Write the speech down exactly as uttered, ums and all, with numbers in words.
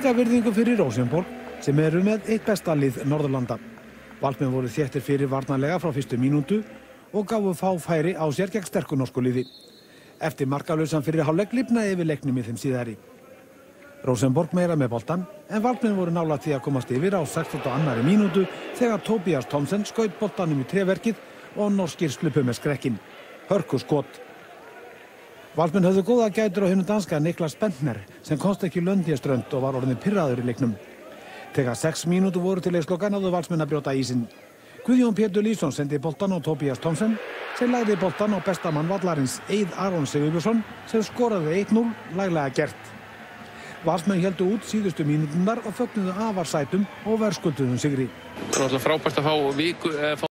Enga virðingu fyrir Rosenborg sem eru með eitt besta lið Norðurlanda. Valsmenn voru þéttir fyrir varnarlega frá fyrstu mínútu og gáfu fá færi á sér gegn sterku norsku liði. Eftir markalausan fyrir hálfleik lifnaði yfir leiknum í þeim síðari. Rosenborg meira með boltan en Valsmenn voru nálægt því að komast yfir á sextándu og annarri mínútu þegar Tobias Thomsen skaut boltanum í tréverkið og norskir sluppu með skrekkinn. Hörku skot. Valsmenn höfðu góða gætur á hinu danska Niklas Bentner sem komst ekki löndjaströnd og var orðinn pirraður í leiknum. Þegar sex mínútur voru til leiksloka náðu Valsmenn að brjóta ísinn. Guðjón Pétur Lýðsson sendi boltan á Tobias Thomsen sem lagði boltan á bestamann vallarins Eið Aron Sigurbjörnsson sem skoraði eitt núll laglega gert. Valsmenn héldu út síðustu mínúturnar og fögnuðu afar sætum og verðskulduðum sigri. Það er náttúrulega frábært að fá viku,